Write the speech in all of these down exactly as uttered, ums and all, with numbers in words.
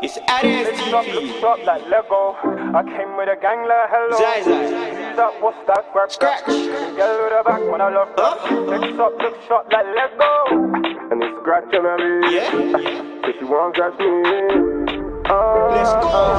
It's R S T V. Stop like Lego. I came with a gang like hello. Zai Zai. Use that, what's that? Grab Scratch. Girl with a back when I love that. Next up, look shot like Lego. And it's scratching me. Yeah. Cause she won't scratch me. Let's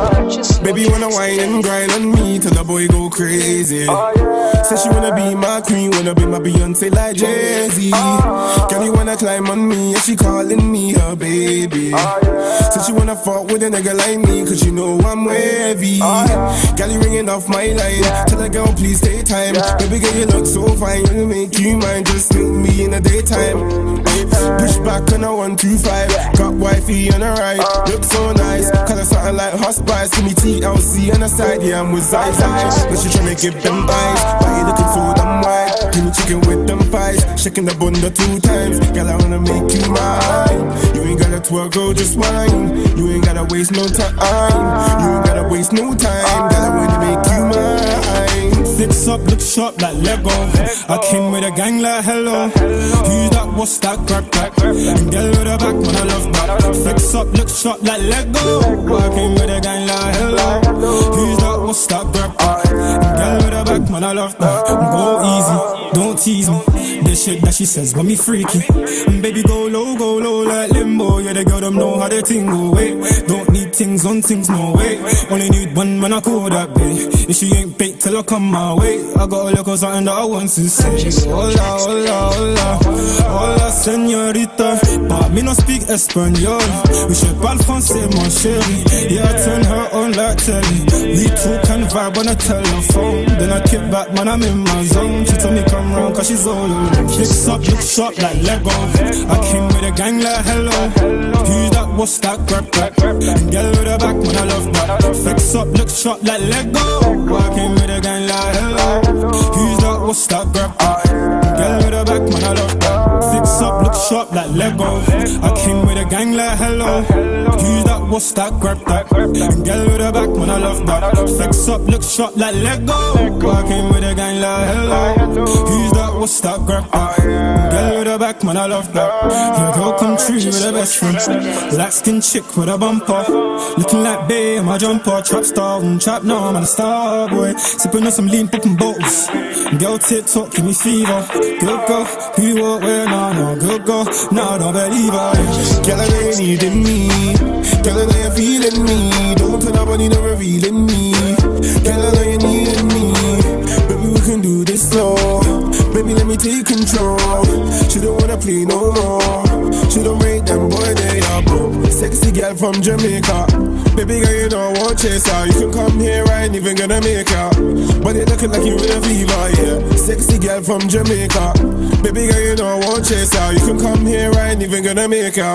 go. Baby wanna wine and grind on me till the boy go crazy. Oh, yeah. Said she wanna be my queen, wanna be my Beyonce like Jay-Z. Oh. Girl, you wanna climb on me, and she calling me her baby. Oh, yeah. Said she wanna fuck with a nigga like me, cause you know I'm wavy. Oh, yeah. Girl, you ringing off my line, Yeah. tell the girl please take time. Yeah. Baby girl, you look so fine, you make you mine, just meet me in the daytime. Push back on a one two five, got wifey on the right, Uh. look so nice. Cause I'm something like hot spice, give me T L C on the side, yeah, I'm with Zai Zai. But she tryna give them eyes, why you looking so damn wide? Give me chicken with them pies, shaking the bunda two times. Girl, I wanna make you mine. You ain't gotta twerk, girl, just whine. You ain't gotta waste no time. You ain't gotta waste no time. Girl, I wanna make you mine. Fix up, look sharp like Lego. I came with a gang like hello. Who's that? What's that? Grab that. And girl with a back, man, I love that. Fix up, look sharp like Lego. I came with a gang like hello. Who's that? What's that? Grab that. And girl with a back, man, I love that. Go easy, don't tease me. The shit that she says got me freaky. And baby, go low, go low like limbo. Yeah, the girl them know how they tingle. Wait, don't need things on things, no way. Only need one man I call that babe. If she ain't baked till I come my way, I got a little something that I want to say. Hola, hola, hola, hola, señorita. But me no speak Espanol. We should bad français, mon chéri. Yeah, I turn her on like telly. We two can vibe on a telephone. Then I kick back, man, I'm in my zone. She told me come round cause she's all alone. Fix up, look sharp like Lego. I came with a gang like hello. Who's that? What's that? Grab that. And girl with a back, man, I love that. Fix up, look sharp like Lego. I came with a gang like hello. Who's that? What's that? Grab that. Girl with a back, man, I love that. Fix up, look sharp like Lego. I came with a gang like hello. Who's that? What's that? Grab that. And girl with a back, man, I love that. Fix up, look sharp like Lego. I came with a gang like hello. Who's that? What's that? Grab that. Girl with a back, man, I love that. Yeah, girl come true with a best friend. Light skin chick with a bumper. Looking like bae, my jumper. Trap star, mm, trap now, I'm a star boy. Sipping on some lean popping bottles. Girl TikTok, give me fever. Good girl, who you want where now, no. Good girl, no, I don't believe her. Girl, I know you needing me. Girl, I know you're feeling me. Don't tell nobody, no revealing me. Girl, I know you needing me. Baby, we can do this slow. Baby, let me take control. She don't wanna play no more. She don't rate them boy, they are bro. Sexy girl from Jamaica. Baby girl, you don't want chaser. You can come here, I ain't even gonna make her. But you looking like you with a fever, yeah. Sexy girl from Jamaica. Baby girl, you don't want chaser. You can come here, I ain't even gonna make her.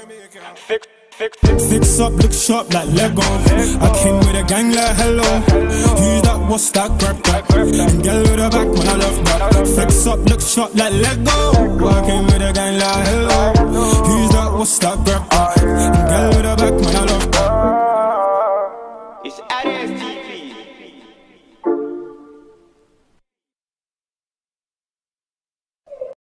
Fix, fix, fix, fix up, look sharp like Lego. I came with a gang like hello. Who's that? What's that? Grab that. And girl with a back, man, I love that. Fix up, look sharp like Lego. I came with a gang like hello. Who's that? What's that? Grab that. And girl with a back, man, I love that.